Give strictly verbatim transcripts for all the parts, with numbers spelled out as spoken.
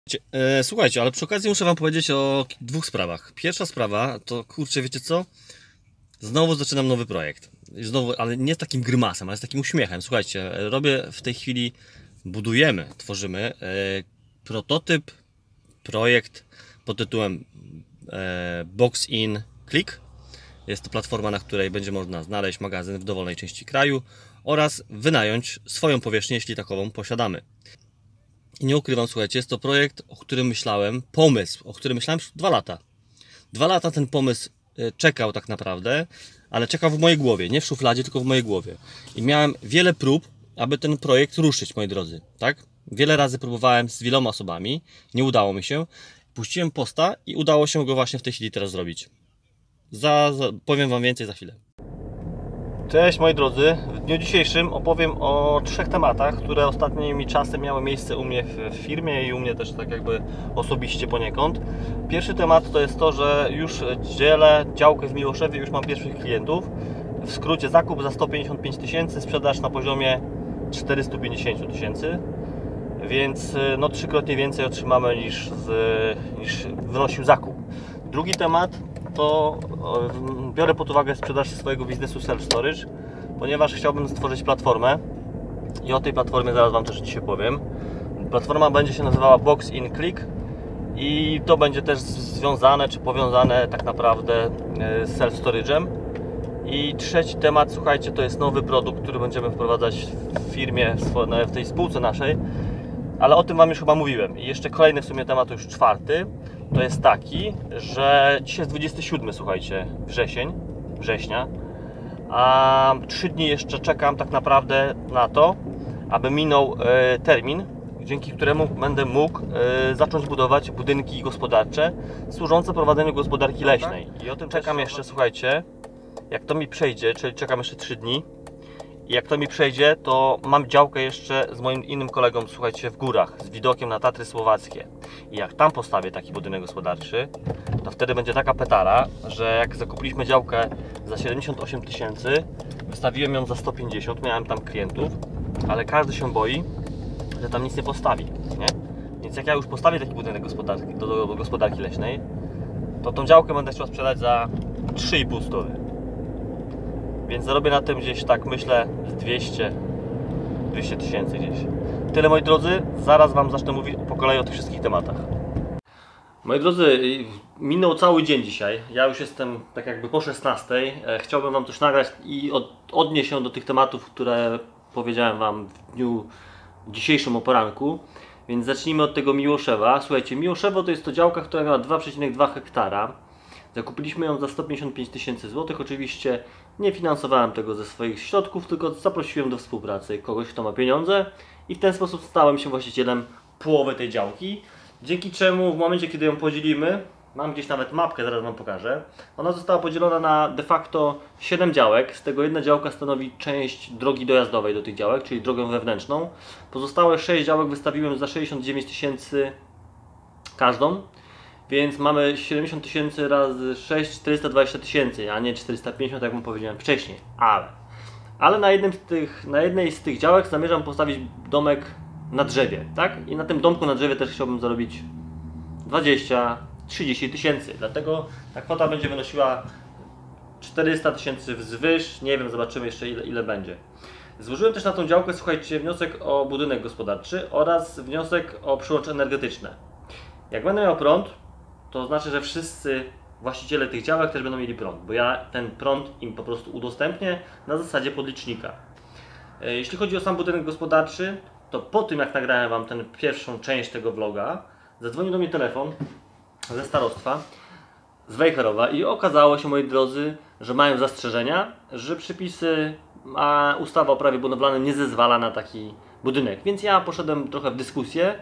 E, Słuchajcie, ale przy okazji muszę wam powiedzieć o dwóch sprawach. Pierwsza sprawa to, kurczę, wiecie co? Znowu zaczynam nowy projekt. I Znowu, ale nie z takim grymasem, ale z takim uśmiechem. Słuchajcie, robię w tej chwili, budujemy, tworzymy e, prototyp, projekt pod tytułem e, Box in Click. Jest to platforma, na której będzie można znaleźć magazyn w dowolnej części kraju oraz wynająć swoją powierzchnię, jeśli takową posiadamy. I nie ukrywam, słuchajcie, jest to projekt, o którym myślałem, pomysł, o którym myślałem już dwa lata. Dwa lata ten pomysł czekał tak naprawdę, ale czekał w mojej głowie, nie w szufladzie, tylko w mojej głowie. I miałem wiele prób, aby ten projekt ruszyć, moi drodzy, tak? Wiele razy próbowałem z wieloma osobami, nie udało mi się. Puściłem posta i udało się go właśnie w tej chwili teraz zrobić. Za, za, powiem wam więcej za chwilę. Cześć moi drodzy, w dniu dzisiejszym opowiem o trzech tematach, które ostatnimi czasy miały miejsce u mnie w firmie i u mnie też tak jakby osobiście poniekąd. Pierwszy temat to jest to, że już dzielę działkę w Miłoszewie, już mam pierwszych klientów. W skrócie zakup za sto pięćdziesiąt pięć tysięcy, sprzedaż na poziomie czterysta pięćdziesiąt tysięcy. Więc no trzykrotnie więcej otrzymamy niż, z, niż wynosił zakup. Drugi temat to biorę pod uwagę sprzedaż swojego biznesu self-storage, ponieważ chciałbym stworzyć platformę i o tej platformie zaraz wam też dzisiaj powiem. Platforma będzie się nazywała Box in Click i to będzie też związane czy powiązane tak naprawdę z self-storage'em. I trzeci temat, słuchajcie, to jest nowy produkt, który będziemy wprowadzać w firmie, w tej spółce naszej, ale o tym wam już chyba mówiłem. I jeszcze kolejny w sumie temat, to już czwarty, to jest taki, że dzisiaj jest dwudziesty siódmy, słuchajcie, wrzesień, września, a trzy dni jeszcze czekam tak naprawdę na to, aby minął e, termin, dzięki któremu będę mógł e, zacząć budować budynki gospodarcze służące prowadzeniu gospodarki leśnej. I o tym czekam jeszcze, słuchajcie, jak to mi przejdzie, czyli czekam jeszcze trzy dni. I jak to mi przejdzie, to mam działkę jeszcze z moim innym kolegą, słuchajcie, w górach, z widokiem na Tatry Słowackie. I jak tam postawię taki budynek gospodarczy, to wtedy będzie taka petara, że jak zakupiliśmy działkę za siedemdziesiąt osiem tysięcy, wystawiłem ją za sto pięćdziesiąt, miałem tam klientów, ale każdy się boi, że tam nic nie postawi, nie? Więc jak ja już postawię taki budynek gospodarki, do, do, do gospodarki leśnej, to tą działkę będę chciał sprzedać za trzy i pół stówy. Więc zarobię na tym gdzieś, tak myślę, dwieście tysięcy gdzieś. Tyle, moi drodzy, zaraz wam zacznę mówić po kolei o tych wszystkich tematach. Moi drodzy, minął cały dzień dzisiaj. Ja już jestem tak jakby po szesnastej. Chciałbym wam coś nagrać i od, odnieść się do tych tematów, które powiedziałem wam w dniu dzisiejszym o poranku. Więc zacznijmy od tego Miłoszewa. Słuchajcie, Miłoszewo to jest to działka, która miała dwa przecinek dwa hektara. Zakupiliśmy ją za sto pięćdziesiąt pięć tysięcy złotych. Oczywiście nie finansowałem tego ze swoich środków, tylko zaprosiłem do współpracy kogoś, kto ma pieniądze i w ten sposób stałem się właścicielem połowy tej działki. Dzięki czemu w momencie, kiedy ją podzielimy, mam gdzieś nawet mapkę, zaraz wam pokażę, ona została podzielona na de facto siedem działek. Z tego jedna działka stanowi część drogi dojazdowej do tych działek, czyli drogę wewnętrzną. Pozostałe sześć działek wystawiłem za sześćdziesiąt dziewięć tysięcy każdą. Więc mamy siedemdziesiąt tysięcy razy sześć, czterysta dwadzieścia tysięcy, a nie czterysta pięćdziesiąt, jak wam powiedziałem wcześniej. Ale, ale na, jednym z tych, na jednej z tych działek zamierzam postawić domek na drzewie, tak? I na tym domku na drzewie też chciałbym zarobić dwadzieścia trzydzieści tysięcy. Dlatego ta kwota będzie wynosiła czterysta tysięcy wzwyż. Nie wiem, zobaczymy jeszcze ile, ile będzie. Złożyłem też na tą działkę, słuchajcie, wniosek o budynek gospodarczy oraz wniosek o przyłącze energetyczne. Jak będę miał prąd, to znaczy, że wszyscy właściciele tych działek też będą mieli prąd, bo ja ten prąd im po prostu udostępnię na zasadzie podlicznika. Jeśli chodzi o sam budynek gospodarczy, to po tym jak nagrałem wam tę pierwszą część tego vloga, zadzwonił do mnie telefon ze starostwa, z Wejherowa i okazało się, moi drodzy, że mają zastrzeżenia, że przepisy, a ustawa o prawie budowlanym nie zezwala na taki budynek. Więc ja poszedłem trochę w dyskusję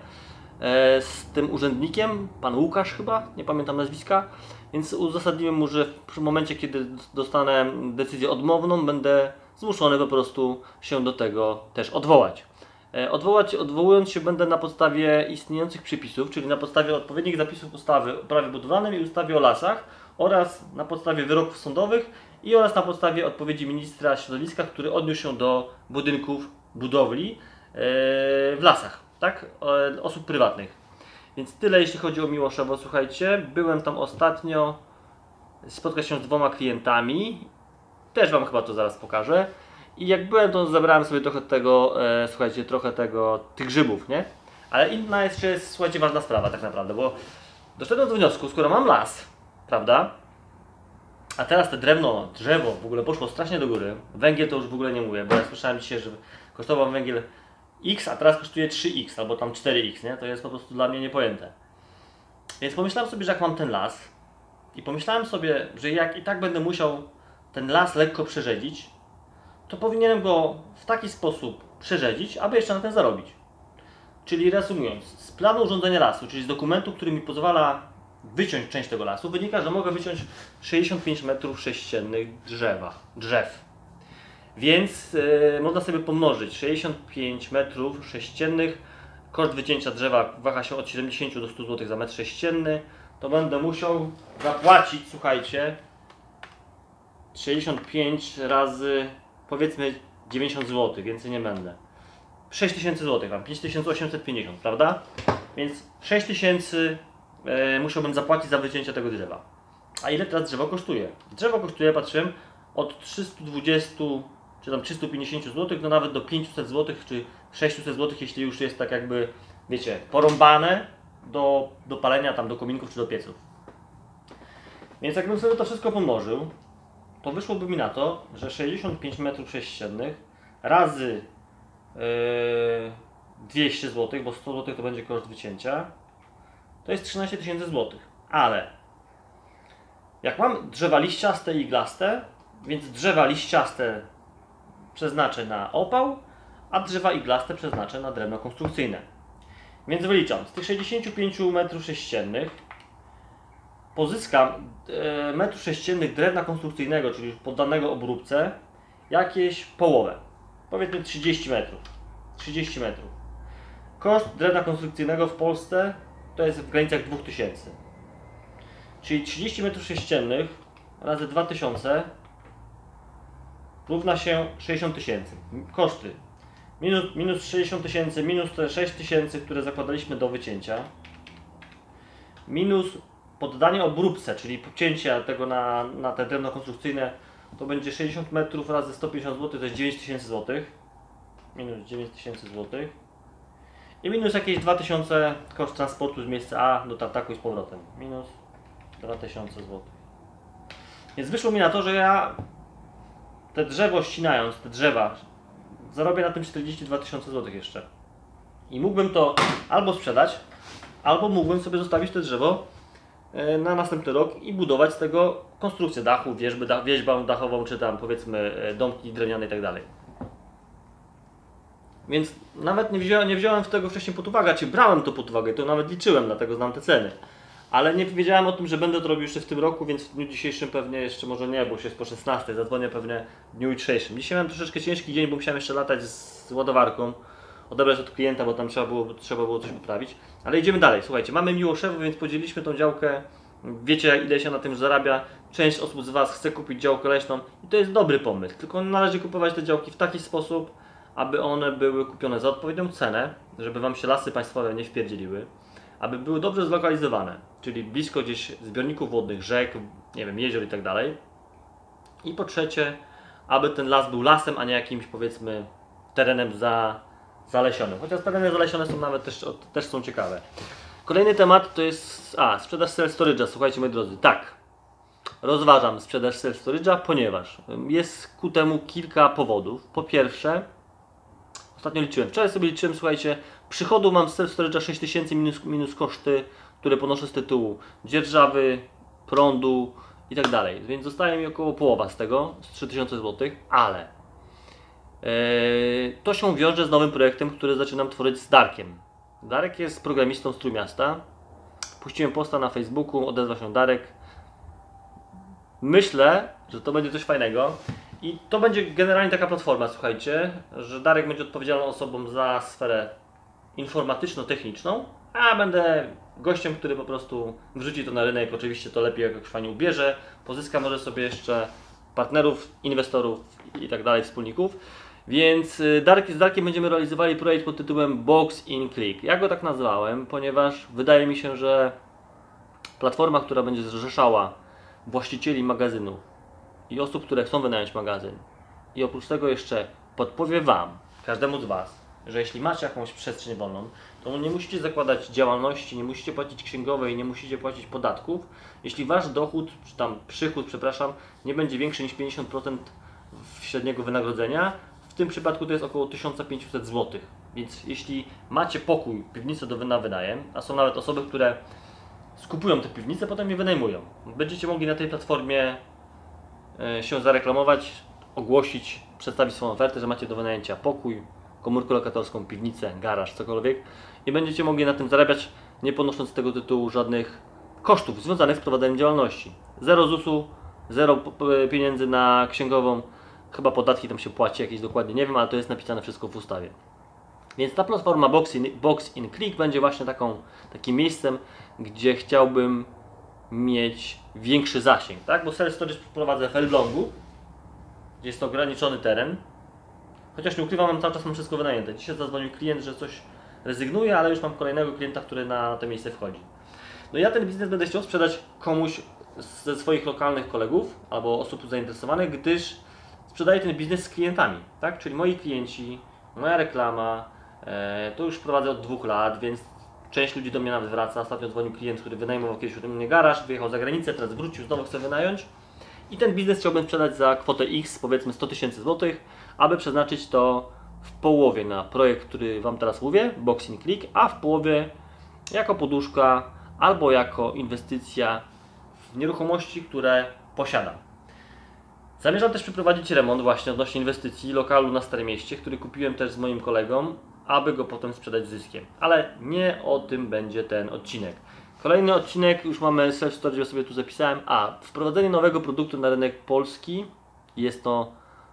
z tym urzędnikiem, pan Łukasz chyba, nie pamiętam nazwiska, więc uzasadniłem mu, że w momencie, kiedy dostanę decyzję odmowną, będę zmuszony po prostu się do tego też odwołać. Odwołać, odwołując się będę na podstawie istniejących przepisów, czyli na podstawie odpowiednich zapisów ustawy o prawie budowlanym i ustawy o lasach oraz na podstawie wyroków sądowych i oraz na podstawie odpowiedzi ministra środowiska, który odniósł się do budynków budowli w lasach, tak? Osób prywatnych. Więc tyle jeśli chodzi o Miłoszewo, słuchajcie. Byłem tam ostatnio, spotkać się z dwoma klientami. Też wam chyba to zaraz pokażę. I jak byłem, to zebrałem sobie trochę tego, e, słuchajcie, trochę tego, tych grzybów, nie? Ale inna jeszcze jest, słuchajcie, ważna sprawa tak naprawdę, bo doszedłem do wniosku, skoro mam las, prawda? A teraz te drewno, drzewo w ogóle poszło strasznie do góry. Węgiel to już w ogóle nie mówię, bo ja słyszałem dzisiaj, że kosztował węgiel X, a teraz kosztuje trzy X albo tam cztery X, nie? To jest po prostu dla mnie niepojęte. Więc pomyślałem sobie, że jak mam ten las i pomyślałem sobie, że jak i tak będę musiał ten las lekko przerzedzić, to powinienem go w taki sposób przerzedzić, aby jeszcze na tym zarobić. Czyli reasumując, z planu urządzenia lasu, czyli z dokumentu, który mi pozwala wyciąć część tego lasu, wynika, że mogę wyciąć sześćdziesiąt pięć metrów sześciennych drzewa, drzew. Więc yy, można sobie pomnożyć sześćdziesiąt pięć metrów sześciennych, koszt wycięcia drzewa waha się od siedemdziesięciu do stu złotych za metr sześcienny, to będę musiał zapłacić, słuchajcie, sześćdziesiąt pięć razy, powiedzmy dziewięćdziesiąt złotych, więcej nie będę. sześć tysięcy złotych mam, pięć tysięcy osiemset pięćdziesiąt, prawda? Więc sześć tysięcy e, musiałbym zapłacić za wycięcie tego drzewa. A ile teraz drzewo kosztuje? Drzewo kosztuje, patrzyłem, od trzystu dwudziestu czy tam trzystu pięćdziesięciu złotych do nawet do pięciuset złotych czy sześciuset złotych, jeśli już jest tak jakby, wiecie, porąbane do, do palenia tam do kominków czy do pieców. Więc jakbym sobie to wszystko pomnożył, to wyszłoby mi na to, że sześćdziesiąt pięć metrów sześciennych razy yy, dwieście złotych, bo sto złotych to będzie koszt wycięcia, to jest trzynaście tysięcy złotych. Ale jak mam drzewa liściaste i iglaste, więc drzewa liściaste przeznaczę na opał, a drzewa iglaste przeznaczę na drewno konstrukcyjne. Więc wyliczam, z tych sześćdziesięciu pięciu metrów sześciennych pozyskam e, metrów sześciennych drewna konstrukcyjnego, czyli poddanego obróbce, jakieś połowę. Powiedzmy trzydzieści metrów. trzydzieści metrów. Koszt drewna konstrukcyjnego w Polsce to jest w granicach dwóch tysięcy. Czyli trzydzieści metrów sześciennych razy dwa tysiące równa się sześćdziesiąt tysięcy. Koszty. Minus, minus sześćdziesiąt tysięcy, minus te sześć tysięcy, które zakładaliśmy do wycięcia. Minus poddanie obróbce, czyli pocięcie tego na, na te drewno konstrukcyjne, to będzie sześćdziesiąt metrów razy sto pięćdziesiąt złotych, to jest dziewięć tysięcy złotych. Minus dziewięć tysięcy złotych. I minus jakieś dwa tysiące koszt transportu z miejsca A do tartaku i z powrotem. Minus dwa tysiące złotych. Więc wyszło mi na to, że ja te drzewo ścinając, te drzewa, zarobię na tym czterdzieści dwa tysiące złotych jeszcze. I mógłbym to albo sprzedać, albo mógłbym sobie zostawić to drzewo na następny rok i budować z tego konstrukcję dachu, wierzby, dach, wieźbę dachową, czy tam powiedzmy domki drewniane i tak dalej. Więc nawet nie wziąłem, nie wziąłem tego wcześniej pod uwagę, czy brałem to pod uwagę, to nawet liczyłem, dlatego znam te ceny. Ale nie wiedziałem o tym, że będę to robił jeszcze w tym roku, więc w dniu dzisiejszym pewnie jeszcze może nie, bo już jest po szesnastej, zadzwonię pewnie w dniu jutrzejszym. Dzisiaj miałem troszeczkę ciężki dzień, bo musiałem jeszcze latać z, z ładowarką, odebrać od klienta, bo tam trzeba było, trzeba było coś poprawić. Ale idziemy dalej, słuchajcie, mamy Miłoszewo, więc podzieliliśmy tą działkę, wiecie ile się na tym zarabia, część osób z Was chce kupić działkę leśną i to jest dobry pomysł, tylko należy kupować te działki w taki sposób, aby one były kupione za odpowiednią cenę, żeby Wam się lasy państwowe nie wpierdzieliły, aby były dobrze zlokalizowane, czyli blisko gdzieś zbiorników wodnych, rzek, nie wiem, jezior i tak dalej. I po trzecie, aby ten las był lasem, a nie jakimś powiedzmy terenem za, zalesionym. Chociaż tereny zalesione są nawet też, też są ciekawe. Kolejny temat to jest, a, sprzedaż self-storage'a. Słuchajcie moi drodzy, tak, rozważam sprzedaż self-storage'a, ponieważ jest ku temu kilka powodów. Po pierwsze, ostatnio liczyłem, wczoraj sobie liczyłem, słuchajcie, przychodu mam z self-storage'a sześć tysięcy minus, minus koszty, które ponoszę z tytułu dzierżawy, prądu i tak dalej. Więc zostaje mi około połowa z tego, z trzy tysiące złotych, ale yy, to się wiąże z nowym projektem, który zaczynam tworzyć z Darkiem. Darek jest programistą z Trójmiasta. Puściłem posta na Facebooku, odezwał się Darek. Myślę, że to będzie coś fajnego. I to będzie generalnie taka platforma, słuchajcie, że Darek będzie odpowiedzialną osobą za sferę informatyczno-techniczną, a ja będę gościem, który po prostu wrzuci to na rynek, oczywiście to lepiej jak jakoś fajnie ubierze, pozyska może sobie jeszcze partnerów, inwestorów i tak dalej, wspólników. Więc y, Dark, z Darkiem będziemy realizowali projekt pod tytułem Box in Click. Ja go tak nazwałem, ponieważ wydaje mi się, że platforma, która będzie zrzeszała właścicieli magazynów i osób, które chcą wynająć magazyn, i oprócz tego jeszcze podpowie Wam, każdemu z Was, że jeśli macie jakąś przestrzeń wolną, to nie musicie zakładać działalności, nie musicie płacić księgowej, nie musicie płacić podatków, jeśli Wasz dochód, czy tam przychód, przepraszam, nie będzie większy niż pięćdziesiąt procent średniego wynagrodzenia. W tym przypadku to jest około tysiąc pięćset złotych. Więc jeśli macie pokój, piwnicę do na wynajem, a są nawet osoby, które skupują te piwnice, potem je wynajmują, będziecie mogli na tej platformie się zareklamować, ogłosić, przedstawić swoją ofertę, że macie do wynajęcia pokój, komórkę lokatorską, piwnicę, garaż, cokolwiek i będziecie mogli na tym zarabiać, nie ponosząc z tego tytułu żadnych kosztów związanych z prowadzeniem działalności. Zero zusu, zero pieniędzy na księgową, chyba podatki tam się płaci jakieś dokładnie, nie wiem, ale to jest napisane wszystko w ustawie. Więc ta platforma Box in, Box in Click będzie właśnie taką, takim miejscem, gdzie chciałbym mieć większy zasięg, tak? Bo self storage prowadzę w Elblągu, gdzie jest to ograniczony teren. Chociaż nie ukrywam, mam cały czas mam wszystko wynajęte. Dzisiaj zadzwonił klient, że coś rezygnuje, ale już mam kolejnego klienta, który na to miejsce wchodzi. No ja ten biznes będę chciał sprzedać komuś ze swoich lokalnych kolegów albo osób zainteresowanych, gdyż sprzedaję ten biznes z klientami, tak? Czyli moi klienci, moja reklama, e, to już prowadzę od dwóch lat, więc część ludzi do mnie nawet wraca. Ostatnio dzwonił klient, który wynajmował kiedyś u mnie garaż, wyjechał za granicę, teraz wrócił, znowu chce wynająć. I ten biznes chciałbym sprzedać za kwotę X, powiedzmy sto tysięcy złotych, aby przeznaczyć to w połowie na projekt, który Wam teraz mówię, Box in Click, a w połowie jako poduszka albo jako inwestycja w nieruchomości, które posiadam. Zamierzam też przeprowadzić remont właśnie odnośnie inwestycji lokalu na Starym Mieście, który kupiłem też z moim kolegą, aby go potem sprzedać z zyskiem. Ale nie o tym będzie ten odcinek. Kolejny odcinek, już mamy self storage, sobie tu zapisałem. A, wprowadzenie nowego produktu na rynek polski. Jest to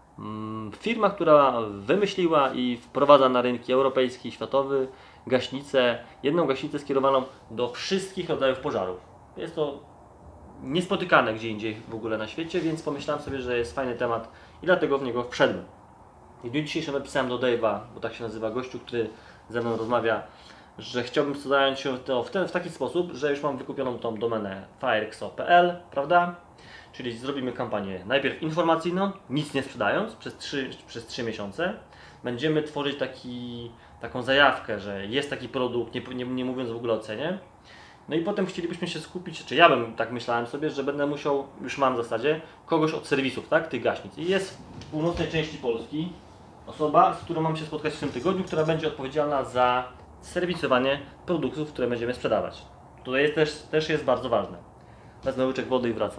mm, firma, która wymyśliła i wprowadza na rynki europejski, światowy gaśnicę, jedną gaśnicę skierowaną do wszystkich rodzajów pożarów. Jest to niespotykane gdzie indziej w ogóle na świecie, więc pomyślałem sobie, że jest fajny temat i dlatego w niego wszedłem. I w dniu dzisiejszym napisałem do Dave'a, bo tak się nazywa gościu, który ze mną rozmawia, że chciałbym zająć się to w, ten, w taki sposób, że już mam wykupioną tą domenę firexo kropka p l, prawda? Czyli zrobimy kampanię najpierw informacyjną, nic nie sprzedając, przez trzy, przez trzy miesiące. Będziemy tworzyć taki, taką zajawkę, że jest taki produkt, nie, nie, nie mówiąc w ogóle o cenie. No i potem chcielibyśmy się skupić, czy ja bym tak myślałem sobie, że będę musiał, już mam w zasadzie, kogoś od serwisów, tak, tych gaśnic. I jest w północnej części Polski osoba, z którą mam się spotkać w tym tygodniu, która będzie odpowiedzialna za serwisowanie produktów, które będziemy sprzedawać. Tutaj jest też, też jest bardzo ważne. Wezmę łyczek wody i wracam.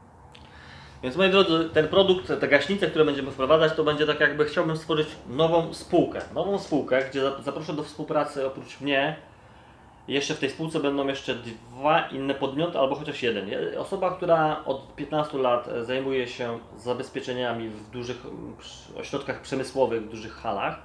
Więc moi drodzy, ten produkt, te gaśnice, które będziemy wprowadzać, to będzie tak jakby chciałbym stworzyć nową spółkę. Nową spółkę, gdzie zaproszę do współpracy oprócz mnie, jeszcze w tej spółce będą jeszcze dwa inne podmioty, albo chociaż jeden. Osoba, która od piętnastu lat zajmuje się zabezpieczeniami w dużych ośrodkach przemysłowych, w dużych halach,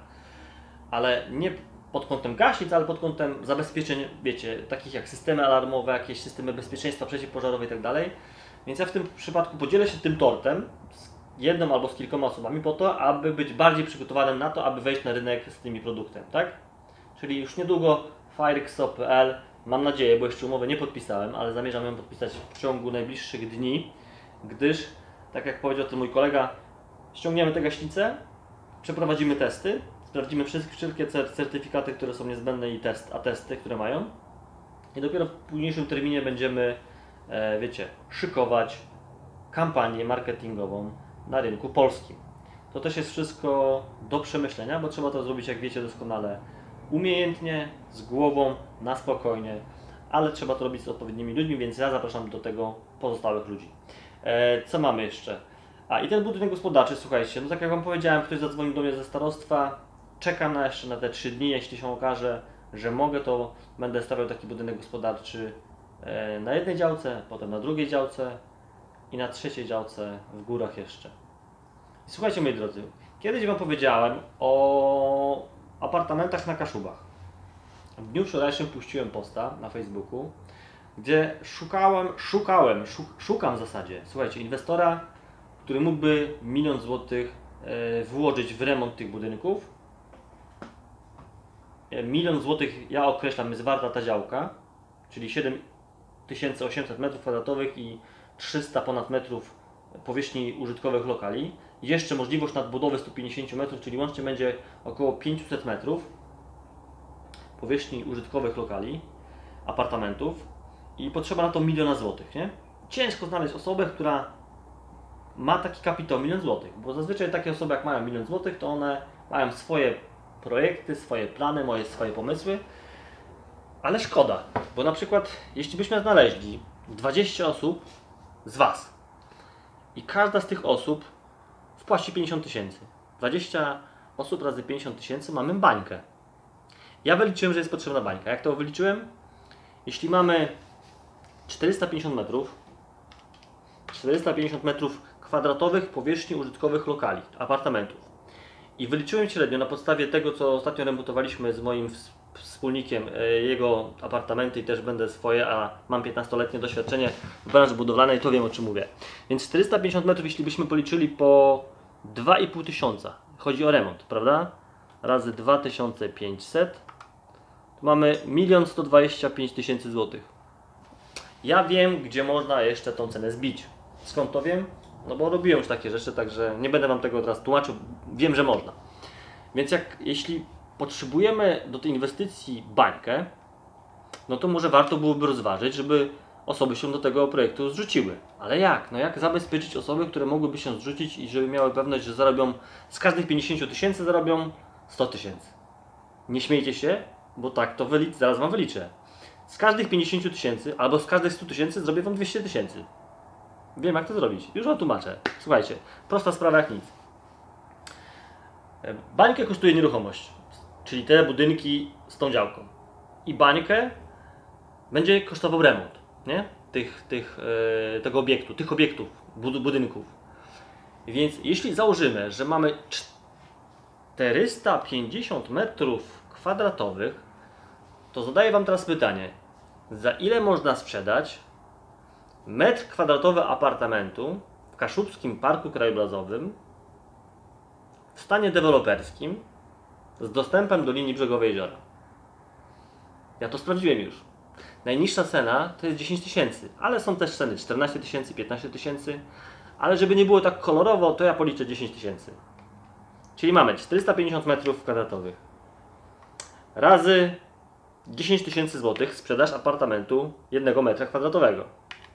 ale nie pod kątem gaśnic, ale pod kątem zabezpieczeń, wiecie, takich jak systemy alarmowe, jakieś systemy bezpieczeństwa przeciwpożarowe itd. Więc ja w tym przypadku podzielę się tym tortem z jedną albo z kilkoma osobami po to, aby być bardziej przygotowanym na to, aby wejść na rynek z tymi produktem, tak? Czyli już niedługo firexo kropka p l, mam nadzieję, bo jeszcze umowy nie podpisałem, ale zamierzam ją podpisać w ciągu najbliższych dni, gdyż, tak jak powiedział ten mój kolega, ściągniemy te gaśnice, przeprowadzimy testy, sprawdzimy wszystkie certyfikaty, które są niezbędne i test, a testy, które mają i dopiero w późniejszym terminie będziemy, e, wiecie, szykować kampanię marketingową na rynku polskim. To też jest wszystko do przemyślenia, bo trzeba to zrobić, jak wiecie doskonale, umiejętnie, z głową, na spokojnie, ale trzeba to robić z odpowiednimi ludźmi, więc ja zapraszam do tego pozostałych ludzi. E, co mamy jeszcze? A i ten budynek gospodarczy, słuchajcie, no tak jak Wam powiedziałem, ktoś zadzwonił do mnie ze starostwa, czekam na jeszcze na te trzy dni, jeśli się okaże, że mogę, to będę stawiał taki budynek gospodarczy e, na jednej działce, potem na drugiej działce i na trzeciej działce w górach jeszcze. I słuchajcie, moi drodzy, kiedyś Wam powiedziałem o apartamentach na Kaszubach. W dniu wczorajszym puściłem posta na Facebooku, gdzie szukałem, szukałem, szuk, szukam w zasadzie, słuchajcie, inwestora, który mógłby milion złotych e, włożyć w remont tych budynków. E, milion złotych, ja określam, jest warta ta działka, czyli siedem tysięcy osiemset metrów kwadratowych i trzysta ponad metrów powierzchni użytkowych lokali. Jeszcze możliwość nadbudowy sto pięćdziesiąt metrów, czyli łącznie będzie około pięćset metrów powierzchni użytkowych lokali, apartamentów i potrzeba na to miliona złotych, nie? Ciężko znaleźć osobę, która ma taki kapitał milion złotych, bo zazwyczaj takie osoby, jak mają milion złotych, to one mają swoje projekty, swoje plany, moje swoje pomysły, ale szkoda, bo na przykład jeśli byśmy znaleźli dwadzieścia osób z Was i każda z tych osób wpłaci pięćdziesiąt tysięcy, dwadzieścia osób razy pięćdziesiąt tysięcy, mamy bańkę. Ja wyliczyłem, że jest potrzebna bańka. Jak to wyliczyłem? Jeśli mamy czterysta pięćdziesiąt metrów, czterysta pięćdziesiąt metrów kwadratowych powierzchni użytkowych lokali, apartamentów. I wyliczyłem średnio na podstawie tego, co ostatnio remontowaliśmy z moim wspólnikiem, jego apartamenty i też będę swoje, a mam piętnastoletnie doświadczenie w branży budowlanej, to wiem, o czym mówię. Więc czterysta pięćdziesiąt metrów, jeśli byśmy policzyli po dwa i pół tysiąca, chodzi o remont, prawda? Razy dwa tysiące pięćset, to mamy milion sto dwadzieścia pięć tysięcy złotych. Ja wiem, gdzie można jeszcze tą cenę zbić. Skąd to wiem? No bo robiłem już takie rzeczy, także nie będę Wam tego teraz tłumaczył. Wiem, że można. Więc jak, jeśli potrzebujemy do tej inwestycji bańkę, no to może warto byłoby rozważyć, żeby osoby się do tego projektu zrzuciły. Ale jak? No jak zabezpieczyć osoby, które mogłyby się zrzucić i żeby miały pewność, że zarobią z każdych pięćdziesięciu tysięcy zarobią sto tysięcy. Nie śmiejcie się, bo tak to wyliczę, zaraz Wam wyliczę. Z każdych pięćdziesięciu tysięcy albo z każdych stu tysięcy zrobię Wam dwieście tysięcy. Wiem, jak to zrobić. Już Wam tłumaczę. Słuchajcie, prosta sprawa jak nic. Bańkę kosztuje nieruchomość, czyli te budynki z tą działką. I bańkę będzie kosztował remont, nie? Tych, tych, yy, tego obiektu, tych obiektów, bud budynków. Więc jeśli założymy, że mamy czterysta pięćdziesiąt metrów kwadratowych, to zadaję Wam teraz pytanie, za ile można sprzedać metr kwadratowy apartamentu w Kaszubskim Parku Krajobrazowym w stanie deweloperskim z dostępem do linii brzegowej jeziora? Ja to sprawdziłem już. Najniższa cena to jest dziesięć tysięcy, ale są też ceny czternaście tysięcy, piętnaście tysięcy, ale żeby nie było tak kolorowo, to ja policzę dziesięć tysięcy. Czyli mamy czterysta pięćdziesiąt metrów kwadratowych razy dziesięć tysięcy złotych sprzedaż apartamentu jednego metra kwadratowego.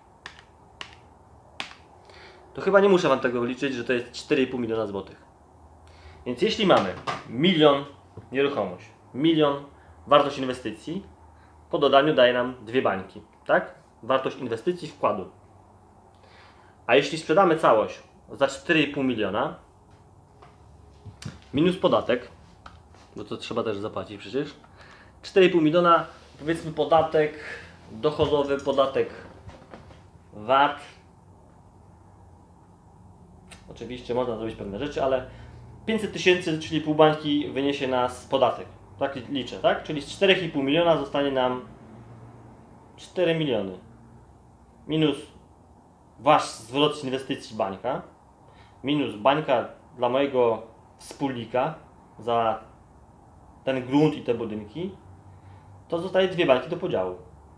To chyba nie muszę Wam tego liczyć, że to jest cztery i pół miliona złotych. Więc jeśli mamy milion nieruchomość, milion wartość inwestycji, po dodaniu daje nam dwie bańki, tak? Wartość inwestycji wkładu. A jeśli sprzedamy całość za cztery i pół miliona, minus podatek, bo to trzeba też zapłacić przecież, cztery i pół miliona, powiedzmy podatek dochodowy, podatek V A T. Oczywiście można zrobić pewne rzeczy, ale pięćset tysięcy, czyli pół bańki, wyniesie nas podatek. Tak liczę, tak? Czyli z czterech i pół miliona zostanie nam cztery miliony. Minus Wasz zwrot z inwestycji bańka. Minus bańka dla mojego wspólnika za ten grunt i te budynki. To zostaje dwie bańki do podziału.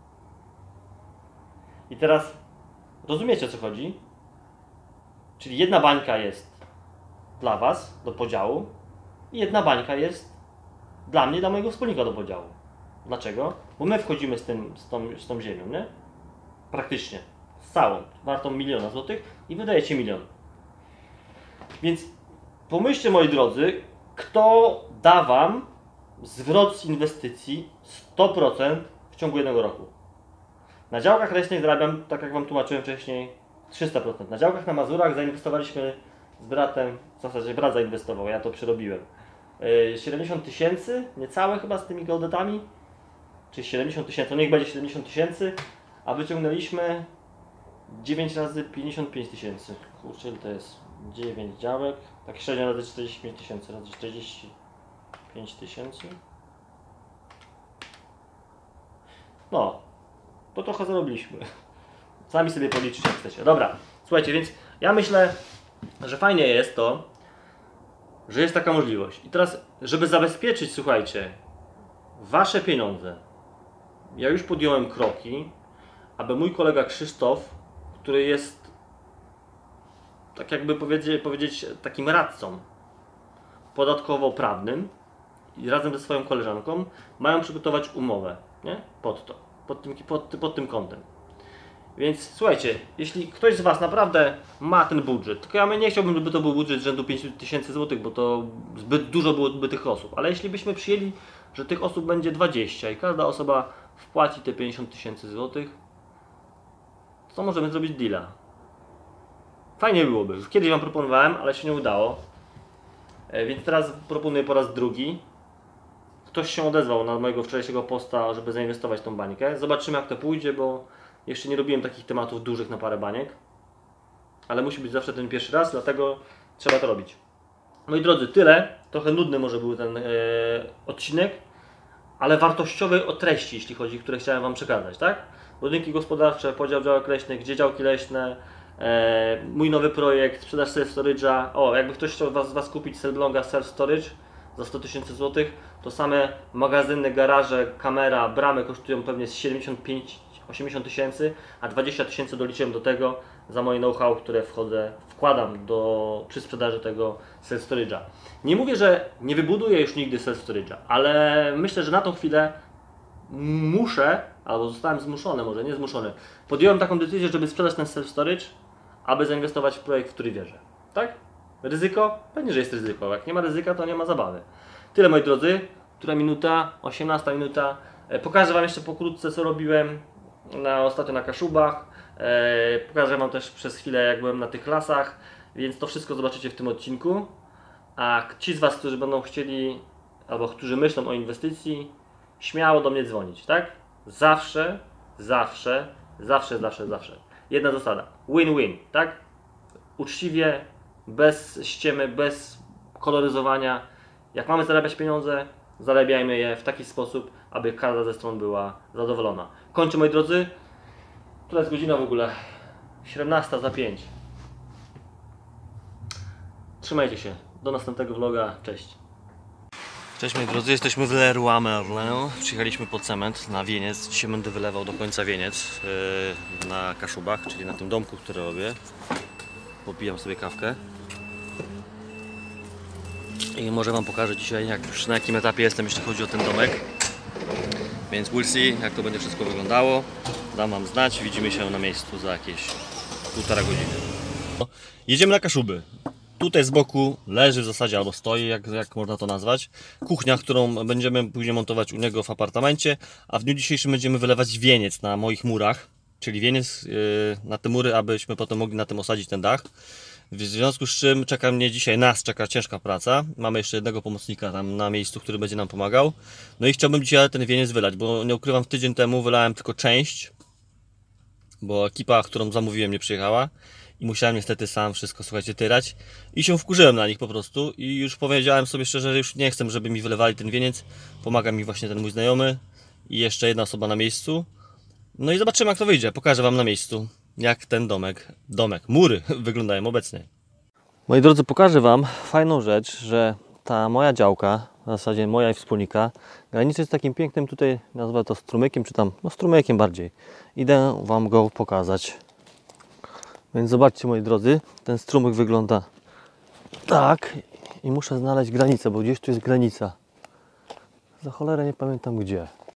I teraz rozumiecie, o co chodzi? Czyli jedna bańka jest dla Was do podziału i jedna bańka jest dla mnie, dla mojego wspólnika do podziału. Dlaczego? Bo my wchodzimy z, tym, z, tą, z tą ziemią, nie? Praktycznie. Z całą, wartą miliona złotych i wydajecie milion. Więc pomyślcie, moi drodzy, kto da Wam zwrot z inwestycji sto procent w ciągu jednego roku. Na działkach leśnych zarabiam, tak jak Wam tłumaczyłem wcześniej, trzysta procent. Na działkach na Mazurach zainwestowaliśmy z bratem, w zasadzie brat zainwestował, ja to przerobiłem. siedemdziesiąt tysięcy, niecałe chyba z tymi geodetami, czyli siedemdziesiąt tysięcy, no niech będzie siedemdziesiąt tysięcy, a wyciągnęliśmy dziewięć razy pięćdziesiąt pięć tysięcy. Kurczę, ile to jest? dziewięć działek, tak średnio razy czterdzieści pięć tysięcy, razy czterdzieści pięć tysięcy. No, to trochę zarobiliśmy. Sami sobie policzcie, jak chcecie. Dobra, słuchajcie, więc ja myślę, że fajnie jest to, że jest taka możliwość. I teraz, żeby zabezpieczyć, słuchajcie, wasze pieniądze, ja już podjąłem kroki, aby mój kolega Krzysztof, który jest, tak jakby powiedzieć, powiedzieć takim radcą podatkowo-prawnym i razem ze swoją koleżanką mają przygotować umowę, nie? Pod to, pod tym, pod, pod tym kątem. Więc słuchajcie, jeśli ktoś z Was naprawdę ma ten budżet, tylko ja nie chciałbym, żeby to był budżet rzędu pięć tysięcy złotych, bo to zbyt dużo byłoby tych osób, ale jeśli byśmy przyjęli, że tych osób będzie dwadzieścia i każda osoba wpłaci te pięćdziesiąt tysięcy złotych, to możemy zrobić deala. Fajnie byłoby. Już kiedyś Wam proponowałem, ale się nie udało. E, więc teraz proponuję po raz drugi. Ktoś się odezwał na mojego wczorajszego posta, żeby zainwestować tą bańkę. Zobaczymy, jak to pójdzie, bo jeszcze nie robiłem takich tematów dużych na parę baniek. Ale musi być zawsze ten pierwszy raz, dlatego trzeba to robić. Moi drodzy, tyle. Trochę nudny może był ten e, odcinek, ale wartościowy o treści, jeśli chodzi, które chciałem Wam przekazać, tak? Budynki gospodarcze, podział działek leśnych, gdzie działki leśne, e, mój nowy projekt, sprzedaż self-storage'a. O, jakby ktoś chciał was, z Was kupić Selblonga self-storage za sto tysięcy złotych, to same magazyny, garaże, kamera, bramy kosztują pewnie z siedemdziesiąt pięć osiemdziesiąt tysięcy, a dwadzieścia tysięcy doliczyłem do tego za moje know-how, które wchodzę, wkładam do, przy sprzedaży tego self-storage'a. Nie mówię, że nie wybuduję już nigdy self-storage'a, ale myślę, że na tą chwilę muszę, albo zostałem zmuszony, może nie zmuszony, podjąłem taką decyzję, żeby sprzedać ten self-storage, aby zainwestować w projekt, w który wierzę. Tak? Ryzyko? Pewnie, że jest ryzyko. Jak nie ma ryzyka, to nie ma zabawy. Tyle, moi drodzy. Która minuta? osiemnasta minuta. Pokażę Wam jeszcze pokrótce, co robiłem na, ostatnio na Kaszubach. E, pokażę Wam też przez chwilę, jak byłem na tych lasach, więc to wszystko zobaczycie w tym odcinku. A ci z Was, którzy będą chcieli, albo którzy myślą o inwestycji, śmiało do mnie dzwonić, tak? Zawsze, zawsze, zawsze, zawsze, zawsze. Jedna zasada. Win-win, tak? Uczciwie, bez ściemy, bez koloryzowania. Jak mamy zarabiać pieniądze, zarabiajmy je w taki sposób, aby każda ze stron była zadowolona. Kończę, moi drodzy. Która jest godzina w ogóle? siedemnasta za pięć. Trzymajcie się. Do następnego vloga. Cześć. Cześć, moi drodzy. Jesteśmy w Leroy Merlin. Przyjechaliśmy po cement na wieniec. Dzisiaj będę wylewał do końca wieniec yy, na Kaszubach, czyli na tym domku, który robię. Popijam sobie kawkę. I może Wam pokażę dzisiaj, jak już na jakim etapie jestem, jeśli chodzi o ten domek. Więc we'll see, jak to będzie wszystko wyglądało. Dam Wam znać, widzimy się na miejscu za jakieś półtora godziny. Jedziemy na Kaszuby. Tutaj z boku leży w zasadzie, albo stoi, jak, jak można to nazwać, kuchnia, którą będziemy później montować u niego w apartamencie, a w dniu dzisiejszym będziemy wylewać wieniec na moich murach, czyli wieniec yy, na te mury, abyśmy potem mogli na tym osadzić ten dach. W związku z czym czeka mnie dzisiaj, nas czeka ciężka praca. Mamy jeszcze jednego pomocnika tam na miejscu, który będzie nam pomagał. No i chciałbym dzisiaj ten wieniec wylać, bo nie ukrywam, tydzień temu wylałem tylko część, bo ekipa, którą zamówiłem, nie przyjechała i musiałem niestety sam wszystko, słuchajcie, tyrać i się wkurzyłem na nich po prostu i już powiedziałem sobie szczerze, że już nie chcę, żeby mi wylewali ten wieniec. Pomaga mi właśnie ten mój znajomy i jeszcze jedna osoba na miejscu. No i zobaczymy, jak to wyjdzie. Pokażę Wam na miejscu, jak ten domek, domek, mury wyglądają obecnie. Moi drodzy, pokażę Wam fajną rzecz, że ta moja działka, w zasadzie moja i wspólnika, graniczy z takim pięknym tutaj, nazwę to strumykiem, czy tam, no strumykiem bardziej. Idę Wam go pokazać. Więc zobaczcie, moi drodzy, ten strumyk wygląda tak i muszę znaleźć granicę, bo gdzieś tu jest granica. Za cholerę nie pamiętam gdzie.